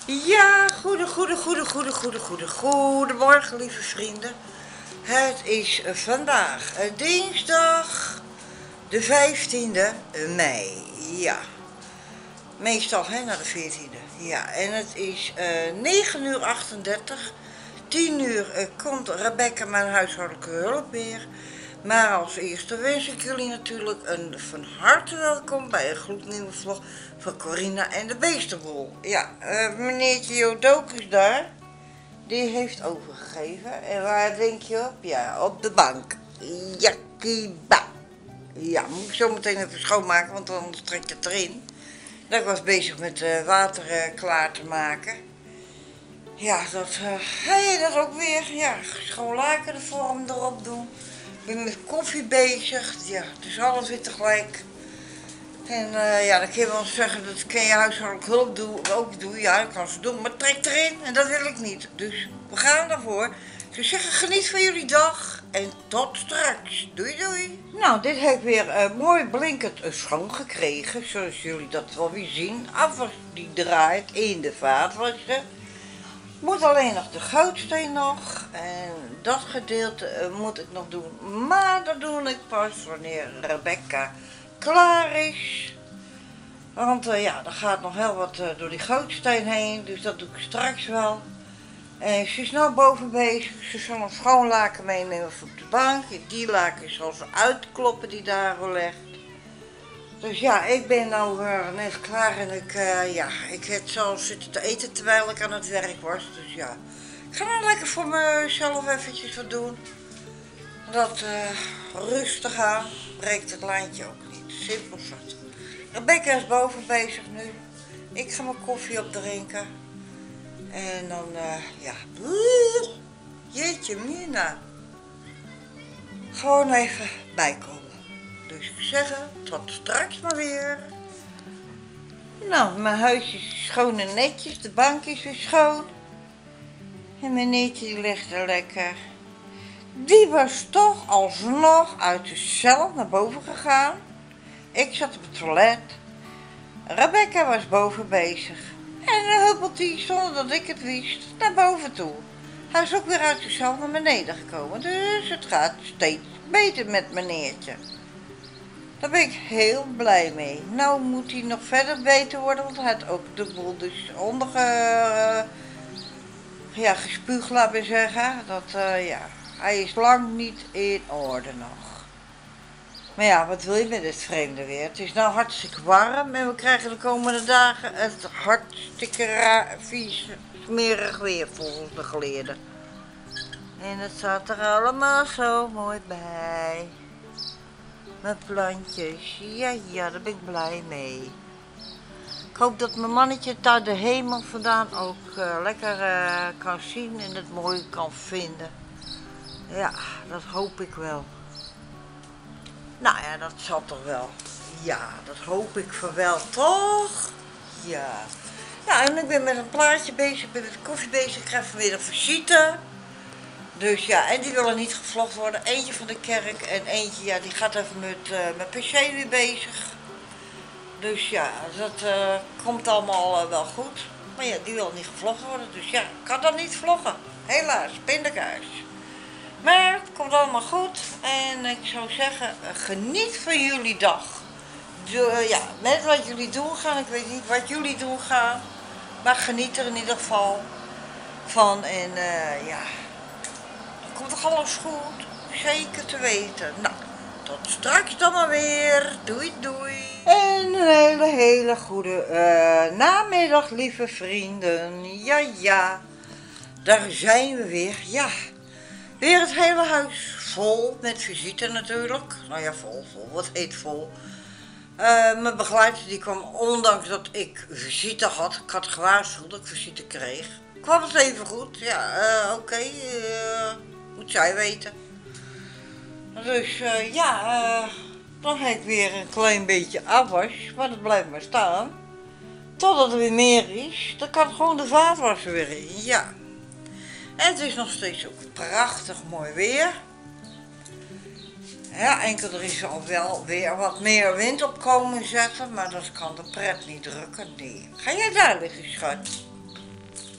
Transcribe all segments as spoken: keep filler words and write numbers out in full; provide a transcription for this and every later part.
Ja, goede, goede, goede, goede, goede, goede, goedemorgen lieve vrienden. Het is eh, vandaag eh, dinsdag de vijftiende mei, ja. Meestal hè, naar de veertiende, ja. En het is eh, negen uur achtendertig. tien uur eh, komt Rebecca mijn huishoudelijke hulp weer. Maar als eerste wens ik jullie natuurlijk een van harte welkom bij een gloednieuwe vlog van Corina en de Beestenboel. Ja, uh, meneertje Jodok is daar. Die heeft overgegeven. En waar denk je op? Ja, op de bank. Jakkieba. Ja, moet ik zo meteen even schoonmaken, want anders trekt het erin. Nou, ik was bezig met uh, water uh, klaar te maken. Ja, dat, uh, hey, dat ook weer. Ja, schoon laken de vorm erop doen. Ik ben met koffie bezig. Ja, het is alles weer tegelijk. En uh, ja, dan kun je wel zeggen dat ik je huishoudelijk hulp doe, ook doe. Ja, dat kan ze doen, maar trek erin en dat wil ik niet. Dus we gaan ervoor. Ik zou zeggen, geniet van jullie dag en tot straks. Doei doei. Nou, dit heb ik weer uh, mooi blinkend uh, schoongekregen, zoals jullie dat wel weer zien. Afwas die draait in de vaatwasser. Moet alleen nog de goudsteen nog en dat gedeelte uh, moet ik nog doen. Maar dat doe ik pas wanneer Rebecca klaar is. Want uh, ja, er gaat nog heel wat uh, door die goudsteen heen, dus dat doe ik straks wel. En ze is nou boven bezig, ze zal een schoon laken meenemen op de bank. Die laken zal ze uitkloppen die daar al ligt. Dus ja, ik ben nou uh, net klaar en ik, uh, ja, ik heb zo zitten te eten terwijl ik aan het werk was. Dus ja, ik ga nou lekker voor mezelf eventjes wat doen. Dat uh, rustig aan, breekt het lijntje ook niet. Simpel zat. Rebecca is boven bezig nu. Ik ga mijn koffie opdrinken. En dan, uh, ja, jeetje mina. Gewoon even bijkomen. Dus ik zeg, tot straks maar weer. Nou, mijn huis is schoon en netjes. De bank is weer schoon. En mijn neetje die ligt er lekker. Die was toch alsnog uit de cel naar boven gegaan. Ik zat op het toilet. Rebecca was boven bezig. En dan huppelt hij, zonder dat ik het wist, naar boven toe. Hij is ook weer uit de cel naar beneden gekomen. Dus het gaat steeds beter met meneertje. Daar ben ik heel blij mee. Nou moet hij nog verder beter worden, want hij had ook de boel dus onderge... Uh, ja, gespuugd, laat me zeggen. Dat, uh, ja, hij is lang niet in orde nog. Maar ja, wat wil je met dit vreemde weer? Het is nou hartstikke warm en we krijgen de komende dagen het hartstikke raar, vies, smerig weer volgens de geleerden. En het staat er allemaal zo mooi bij. Mijn plantjes, ja ja, daar ben ik blij mee. Ik hoop dat mijn mannetje het uit de hemel vandaan ook uh, lekker uh, kan zien en het mooi kan vinden. Ja, dat hoop ik wel. Nou ja, dat zal toch wel. Ja, dat hoop ik voor wel, toch? Ja. Nou, en ik ben met een plaatje bezig, ik ben met de koffie bezig, ik krijg vanmiddag visite. Dus ja, en die willen niet gevlogd worden. Eentje van de kerk en eentje, ja, die gaat even met uh, mijn P C weer bezig. Dus ja, dat uh, komt allemaal uh, wel goed. Maar ja, die wil niet gevlogd worden, dus ja, ik kan dat niet vloggen. Helaas, pindakaas. Maar het komt allemaal goed en ik zou zeggen, uh, geniet van jullie dag. De, uh, ja, met wat jullie doen gaan, ik weet niet wat jullie doen gaan. Maar geniet er in ieder geval van en uh, ja... Komt toch alles goed? Zeker te weten. Nou, tot straks dan maar weer. Doei doei. En een hele hele goede uh, namiddag lieve vrienden. Ja ja, daar zijn we weer. Ja, weer het hele huis vol met visite natuurlijk. Nou ja, vol, vol. Wat heet vol? Uh, mijn begeleider die kwam, ondanks dat ik visite had, ik had gewaarschuwd dat ik visite kreeg, kwam het even goed. Ja, uh, oké. Okay, uh, moet zij weten. Dus uh, ja, uh, dan heb ik weer een klein beetje afwas, maar dat blijft maar staan. Totdat er weer meer is, dan kan gewoon de vaatwasser weer in, ja. En het is nog steeds ook prachtig mooi weer. Ja, enkel er is al wel weer wat meer wind op komen zetten, maar dat kan de pret niet drukken, nee. Ga jij daar liggen, schat?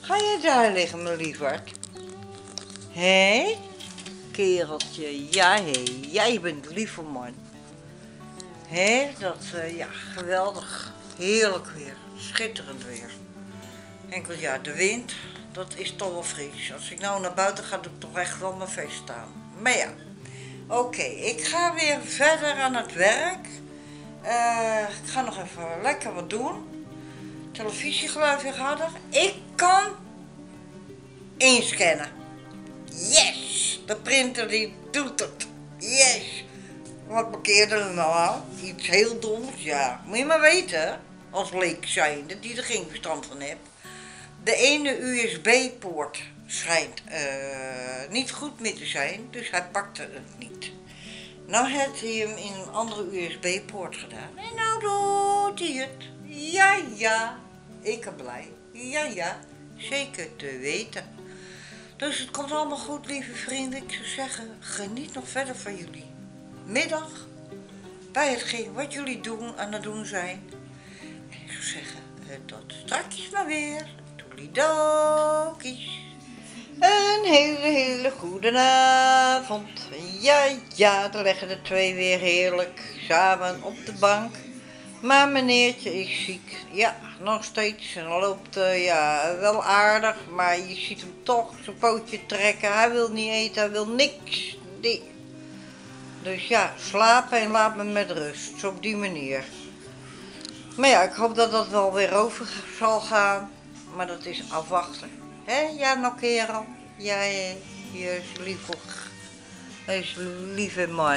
Ga je daar liggen, mijn lieverd? Hé, kereltje, ja hé, jij bent een lieve man. Hé, dat, uh, ja, geweldig, heerlijk weer, schitterend weer. Enkel ja, de wind, dat is toch wel fris. Als ik nou naar buiten ga, doe ik toch echt wel mijn vest staan. Maar ja, oké, okay, ik ga weer verder aan het werk. Uh, ik ga nog even lekker wat doen. Televisiegeluid weer harder. Ik kan inscannen. Yes! De printer die doet het. Yes! Wat bekeerde er nou aan? Iets heel doms? Ja, moet je maar weten. Als leek zijnde, die er geen verstand van hebt. De ene U S B-poort schijnt uh, niet goed meer te zijn, dus hij pakte het niet. Nou heeft hij hem in een andere U S B-poort gedaan. En nou doet hij het. Ja, ja. Ik ben blij. Ja, ja. Zeker te weten. Dus het komt allemaal goed, lieve vrienden. Ik zou zeggen, geniet nog verder van jullie middag. Bij hetgeen wat jullie doen, aan het doen zijn. En ik zou zeggen, tot straks maar weer. Toelidokies. Een hele, hele goede avond. Ja, ja, daar leggen de twee weer heerlijk samen op de bank. Maar meneertje is ziek. Ja, nog steeds. En loopt uh, ja, wel aardig, maar je ziet hem toch zijn pootje trekken. Hij wil niet eten, hij wil niks. Nee. Dus ja, slapen en laat me met rust. Zo op die manier. Maar ja, ik hoop dat dat wel weer over zal gaan. Maar dat is afwachten. Hé, ja, nog kerel. Jij, je is lief, hij is lieve man.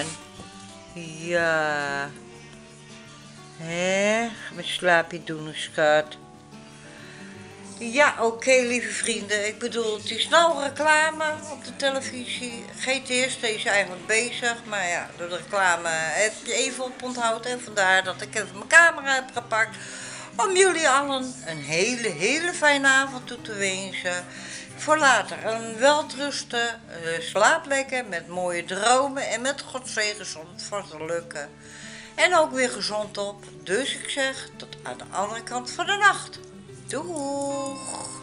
Ja. Hé, met slaapje doen, schat. Ja, oké, okay, lieve vrienden. Ik bedoel, het is nou reclame op de televisie. G T S is eigenlijk bezig, maar ja, door de reclame heb je even op onthoud. En vandaar dat ik even mijn camera heb gepakt. Om jullie allen een hele, hele fijne avond toe te wensen. Voor later een welterusten, uh, slaap lekker met mooie dromen en met Gods zegen zal het vast wel lukken. En ook weer gezond op. Dus ik zeg tot aan de andere kant van de nacht. Doeg!